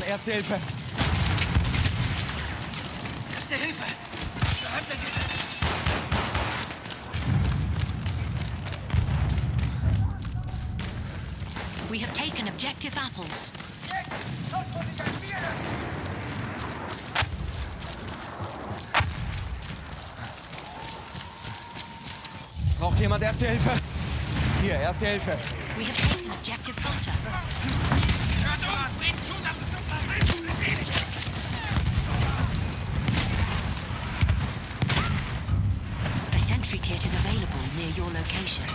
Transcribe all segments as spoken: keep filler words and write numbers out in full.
Mann, Erste Hilfe. Erste Hilfe! We have taken objective apples. Braucht jemand Erste Hilfe? Hier, Erste Hilfe. We have taken objective butter. Hört uns! Seht zu, dass es uns erreicht! A sentry kit is available near your location.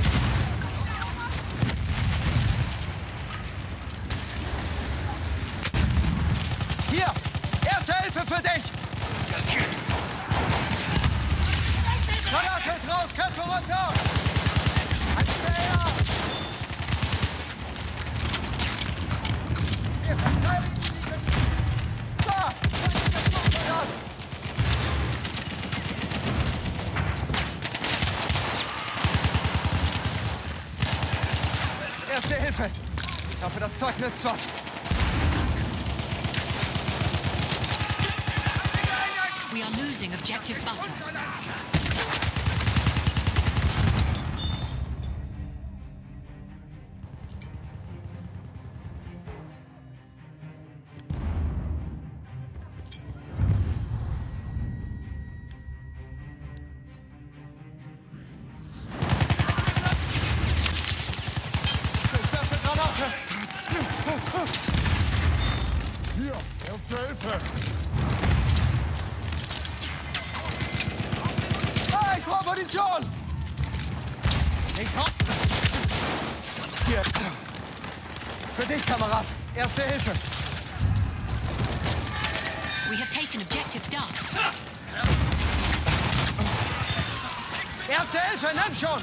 Hier! Erste Hilfe für dich! Granate ist raus! Köpfe runter! Ein Speer! Wir verteidigen die Küste! Da! Soldat! Erste Hilfe! Ich hoffe, das Zeug nützt was. We are losing objective butter. Ich werfe Granate! Hier, Erste Hilfe! Ah, ich brauche Munition! Ich komm! Hier. Für dich, Kamerad. Erste Hilfe. We have taken objective Duff. Erste Hilfe, nimm schon!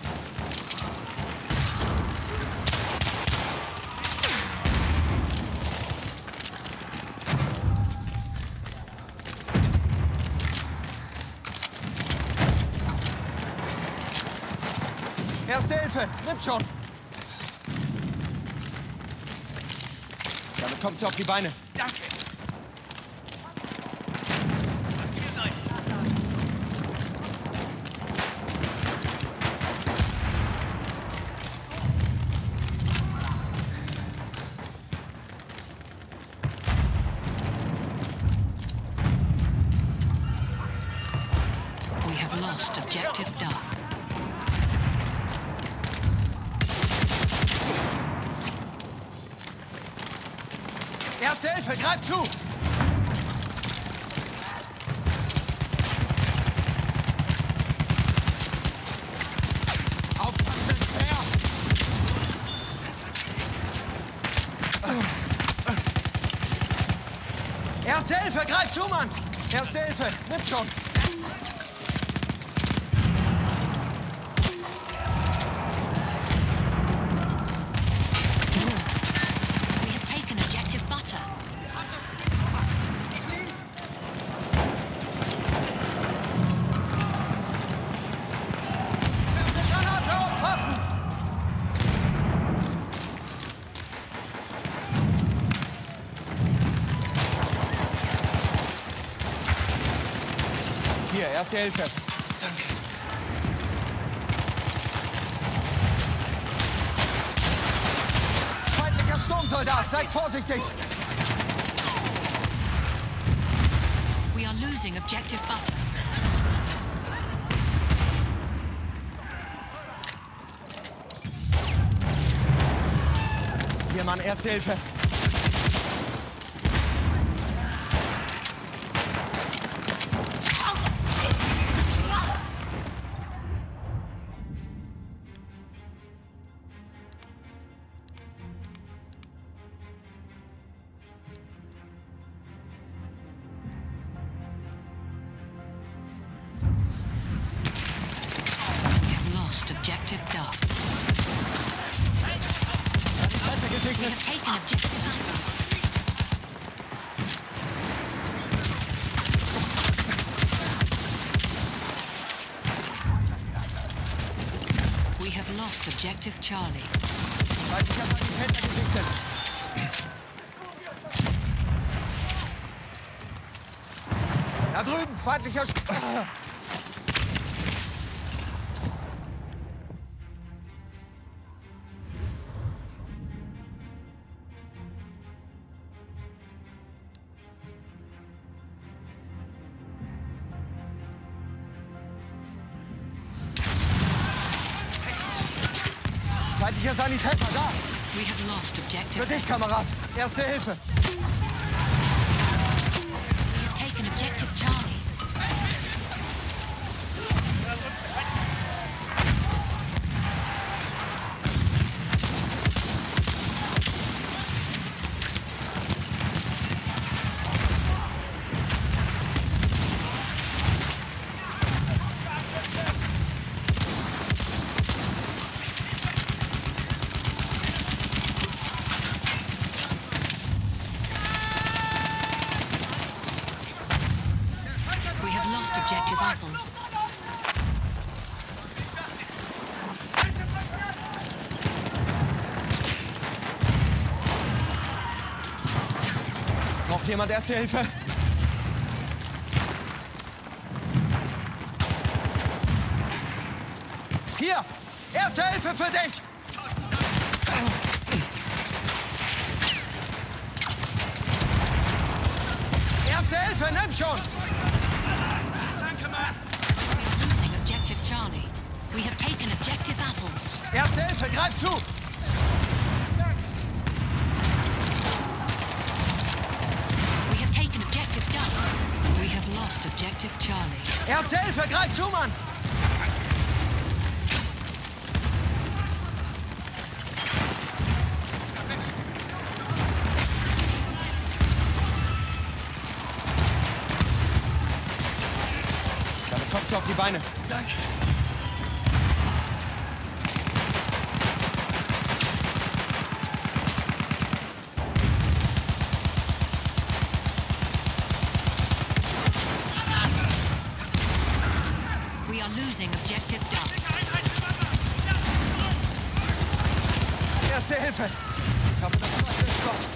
Erste Hilfe, nimm schon! Damit kommst du auf die Beine. Danke! Was gibt es euch? We have lost objective Duff. Erste Hilfe, greif zu! Aufpassen, Speer! Erste Hilfe, greif zu, Mann! Erste Hilfe, nimm schon! We have taken objective butter. Granate, aufpassen! Hier, Erste Hilfe. Danke. Feindlicher Sturmsoldat, seid vorsichtig! We are losing objective butter. Hier, Mann, Erste Hilfe. We have lost objective Duff. Seite We gesichtet. have taken objective apples. We have lost objective Charlie. Feindlicher Sanitäter gesichtet. Da drüben, feindlicher Sch... Feindlicher Sanitäter, da! We have lost objective. Für dich, Kamerad. Erste Hilfe. We have taken objective Charlie. Objective apples. Braucht jemand Erste Hilfe? Hier! Erste Hilfe für dich! Erste Hilfe, nimm schon! Objective Charlie. We have taken objective apples. Erste Hilfe, greif zu! We have taken objective Duff. We have lost objective Charlie. Erste Hilfe, greif zu, Mann! Damit kommst du auf die Beine. Danke. We are losing objective Duff. Erste Hilfe! Ich hoffe, das war alles Gott.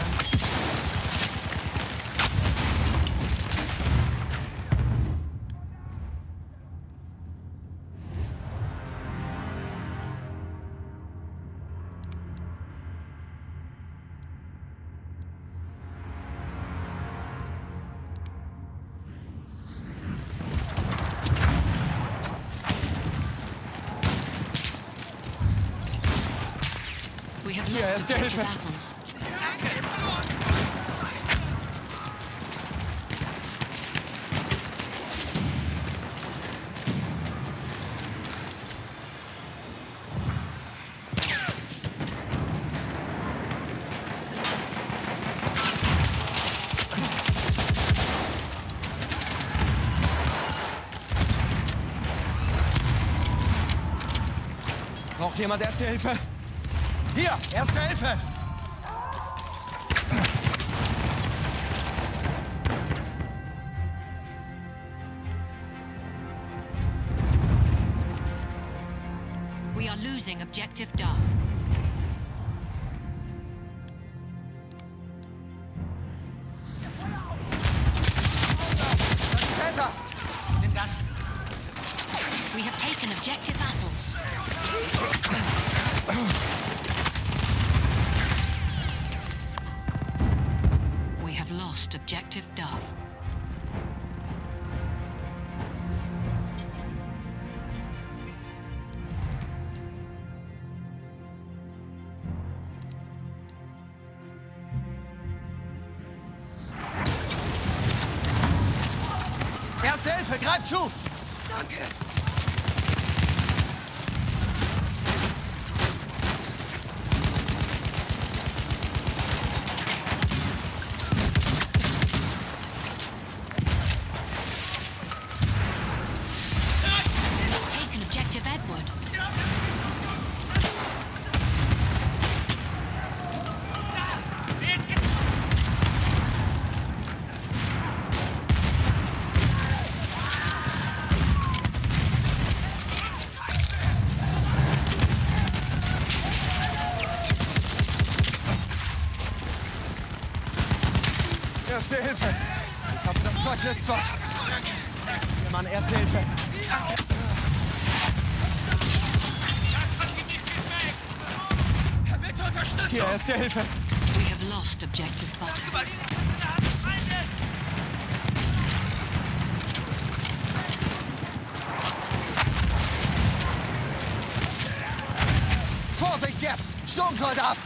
We have Hier, lost Erste objective Hilfe. apples. Braucht jemand Erste Hilfe? Hier, Erste Hilfe! We are losing objective Duff. Täter! Nimm das. We have taken objective apples. We have lost objective Duff. Erste Hilfe, greif zu! Danke. Taken objective Edward. Erste Hilfe! Ich hoffe, das Zeug nützt was. Mann, Erste Hilfe. Das hat ihm nicht geschmeckt! Bitte Unterstützung! Hier, Erste Hilfe. We have lost objective butter. Vorsicht jetzt! Sturmsoldat!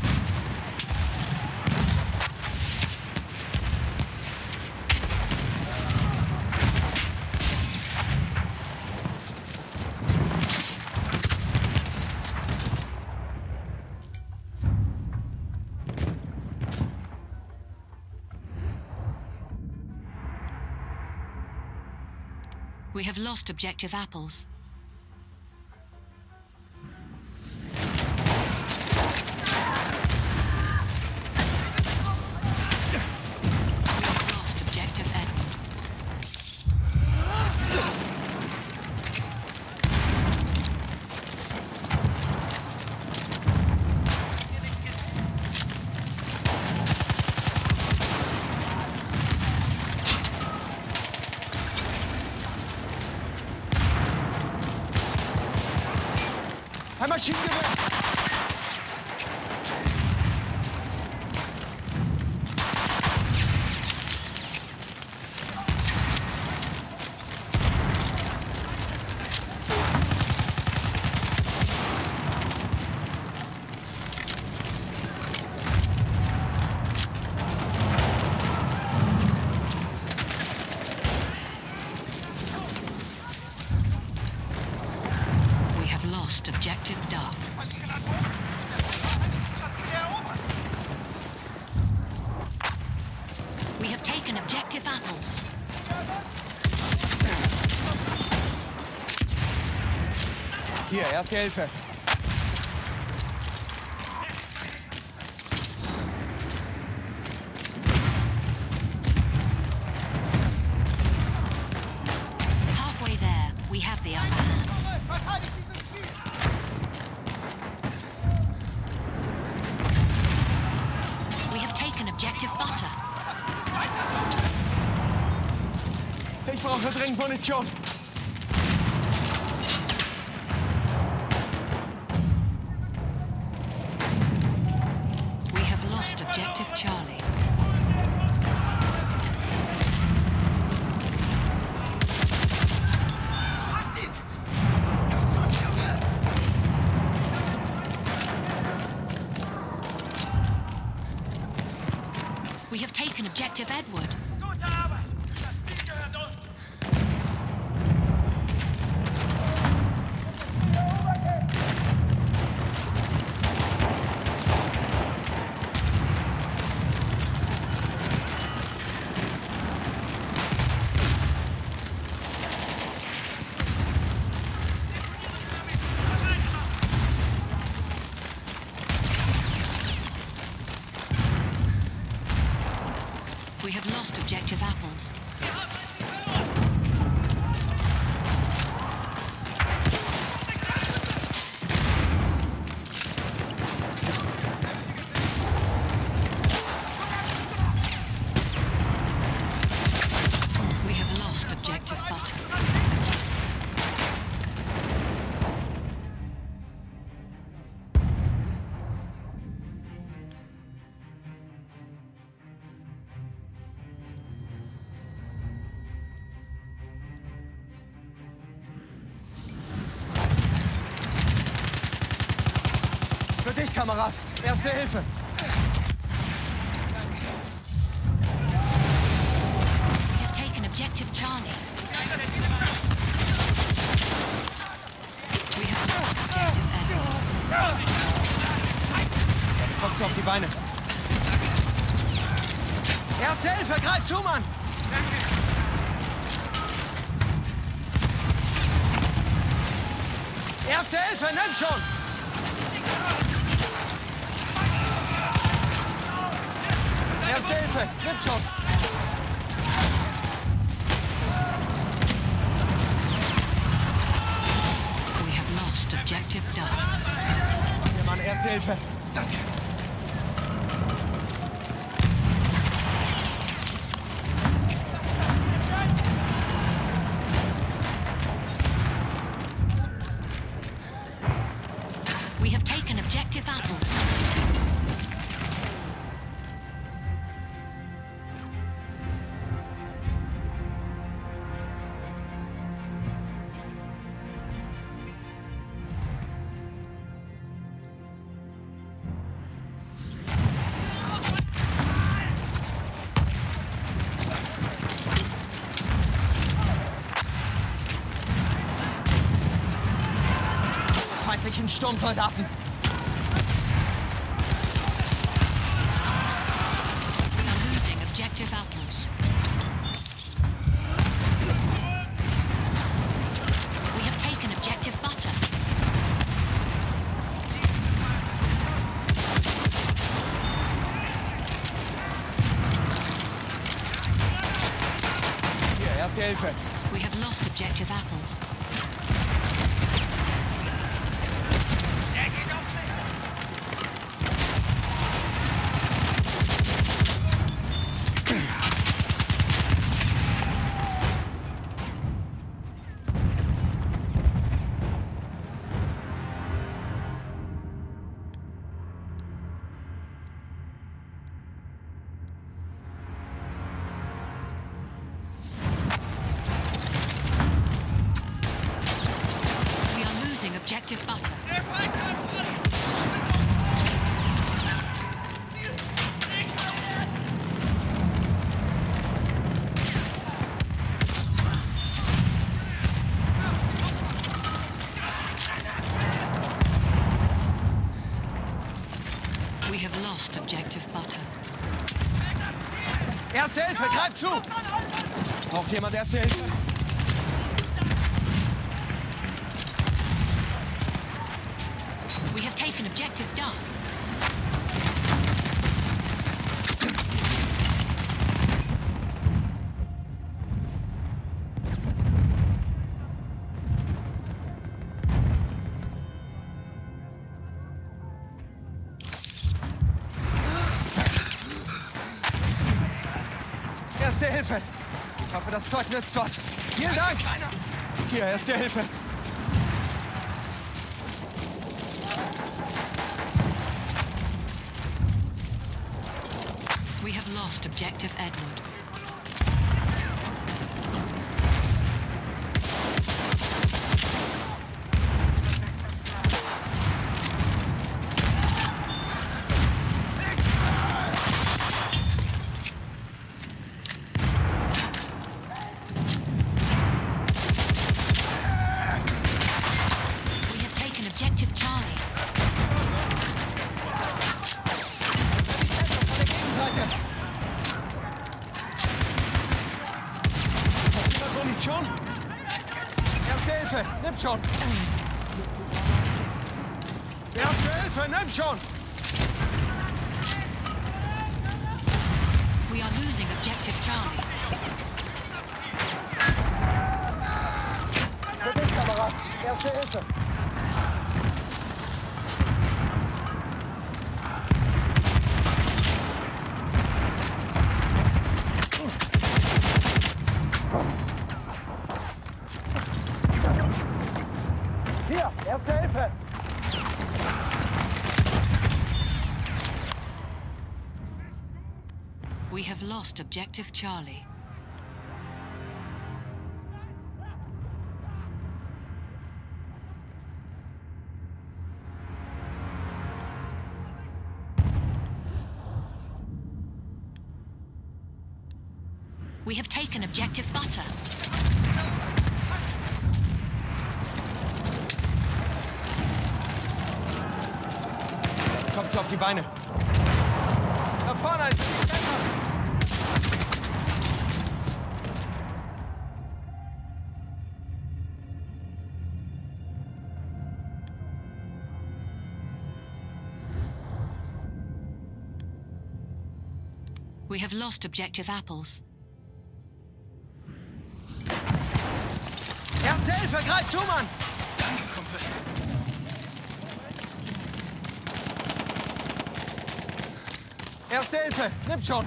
We have lost objective apples. Ein Maschinengewehr! Lost objective Duff. We have taken objective apples. Hier, Erste Hilfe. Halfway there, we have the upper hand. We have taken objective butter. Ich brauche dringend Munition. We have lost objective Charlie. We have taken objective Edward. Gute Arbeit! Das Ziel gehört uns! We have lost objective apples. We have lost objective butter. Für dich, Kamerad. Erste Hilfe. We have taken objective Charlie. We have lost objective Edward. Kommst du auf die Beine? Erste Hilfe, greif zu, Mann! Erste Hilfe, nimm schon! Erste Hilfe, nimm schon! We have lost objective Duff. Hier, Mann, Erste Hilfe. Danke. apples. Feindlichen Sturmsoldaten. We are losing objective apples. We have taken objective butter. Hier, erste Hilfe. We have lost objective apples. Der geht auf mich! We are losing objective butter. Der Feind läuft an! We have lost objective butter. Erste Hilfe, greif zu! Braucht jemand erste Hilfe? We have taken objective Duff. Erste Hilfe! Ich hoffe, das Zeug nützt was. Vielen Dank! Hier, erste Hilfe. We have lost objective Edward. We have taken objective Charlie. Von der Gegenseite. Hat jemand Munition? Erste Hilfe, nimm schon. Erste Hilfe, nimm schon. We are losing objective Charlie. Bildkamera, erste Hilfe. Hier, erste Hilfe. We have lost objective Charlie. We have taken objective butter. Kommst du auf die Beine? Da vorne ist die Besser. We have lost objective apples. Erste Hilfe, greif zu, Mann! Danke, Kumpel. Erste Hilfe, nimm schon!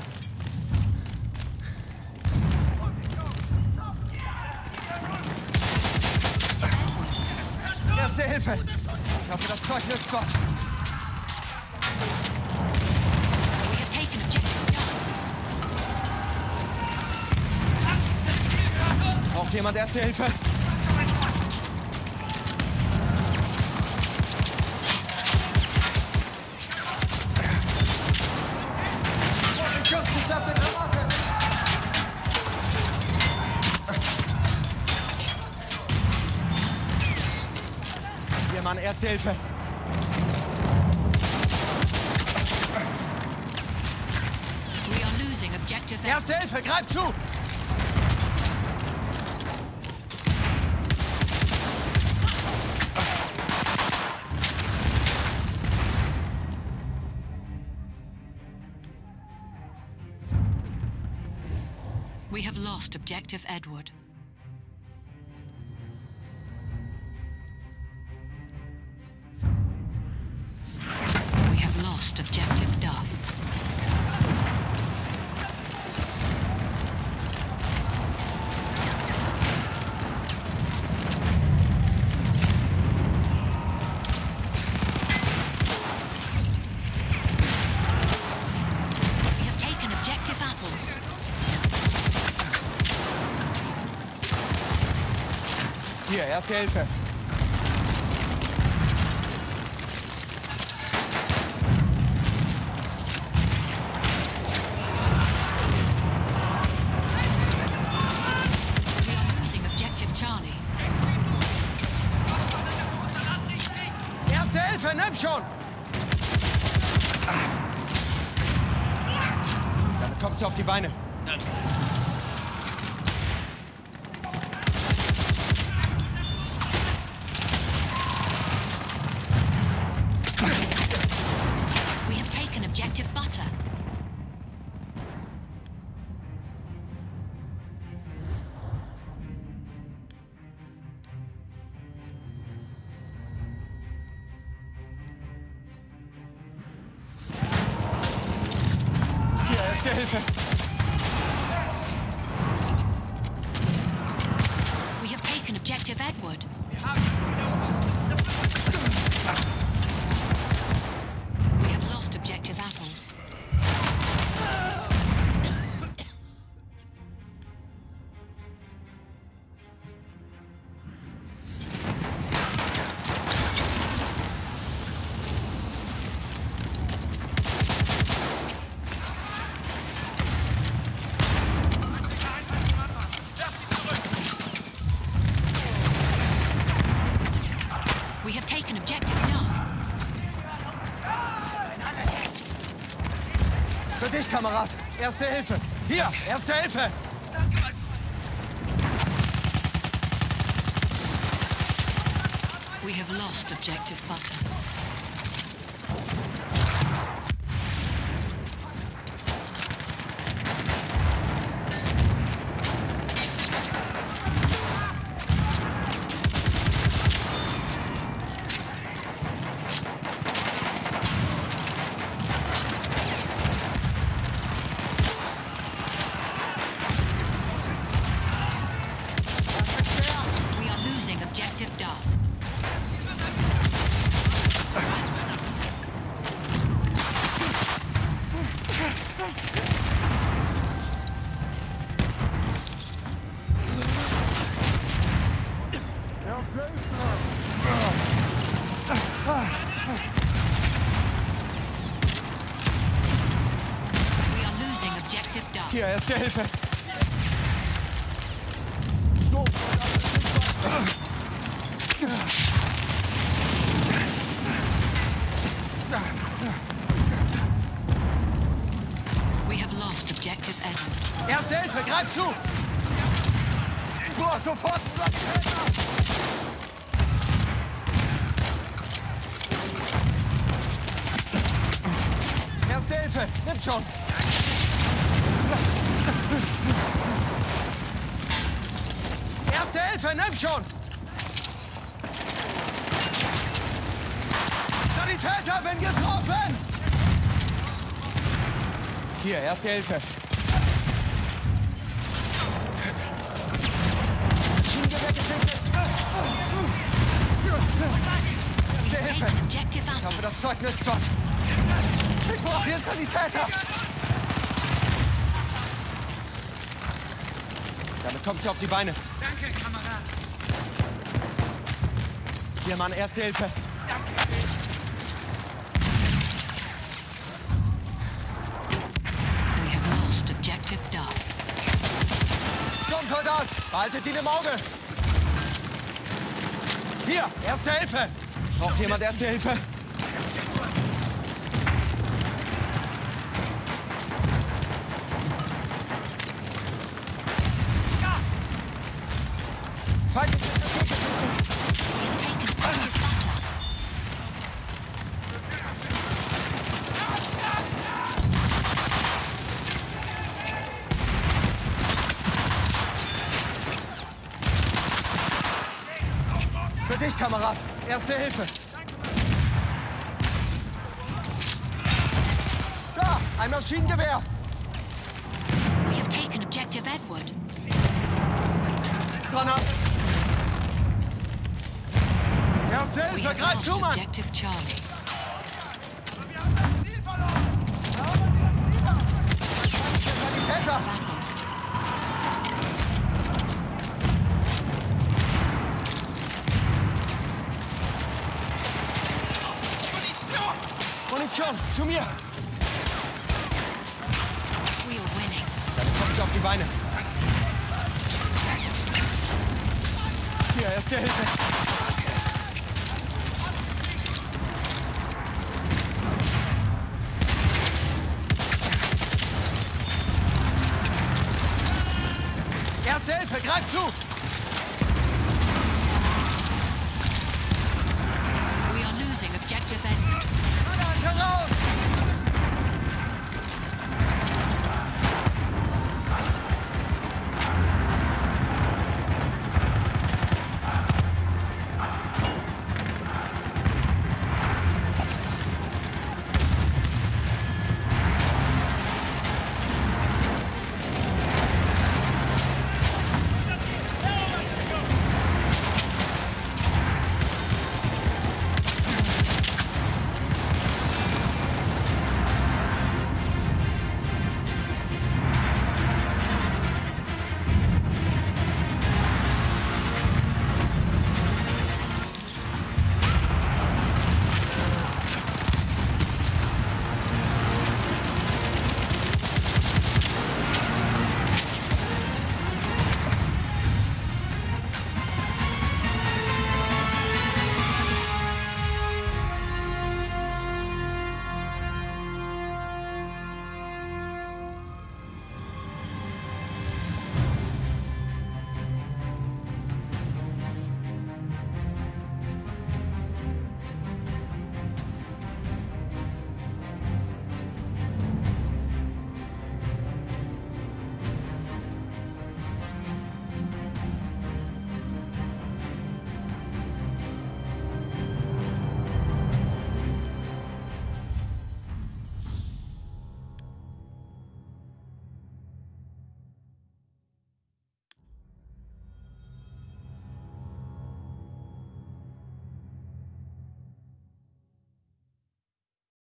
Erste Hilfe! Ich hoffe, das Zeug nützt was. Braucht jemand Erste Hilfe? Position, ich darf eine Granate! Hier, Mann, Erste Hilfe! We are losing objective Edward. Erste Hilfe, greif zu! We have lost objective Edward. We have lost objective Duff. We have taken objective Apples. Hier, Erste Hilfe! We are losing objective Charlie. Erste Hilfe, nimm schon! Damit kommst du auf die Beine. We have taken objective Butter. Hier, Erste Hilfe! We have taken objective Edward. We have lost objective Apples. We have taken objective Duff. Für dich, Kamerad! Erste Hilfe! Hier, Erste Hilfe! We have lost objective Butter. We are losing objective Duff. We are losing objective Duff. Hier, Erste Hilfe! We have lost objective Edward. Erste Hilfe, greif zu! Ich brauch sofort einen Sanitäter! Erste Hilfe, nimm schon! Erste Hilfe, nimm schon! Sanitäter, bin getroffen! Hier, Erste Hilfe. Schienengewehr gesichtet! Erste Hilfe! Objective Ich hoffe, Apples. das Zeug nützt was. Ich brauche hier einen Sanitäter! Damit kommst du auf die Beine. Danke, Kamerad. Hier, Mann, Erste Hilfe. Danke. We have lost objective Duff. Sturmsoldat, behaltet ihn im Auge. Hier, Erste Hilfe. Braucht jemand Erste Hilfe? Feind ist in der Tür gesichtet. We have taken objective Butter. Für dich, Kamerad. Erste Hilfe. Da, ein Maschinengewehr. We have taken objective Edward. Granate. Erste We Hilfe, have greif lost zu, Mann. objective Charlie. Sanitäter. Vacuum. Munition, zu mir. We are winning. Damit kommst du auf die Beine. Hier, Erste Hilfe. Erste Hilfe, greif zu!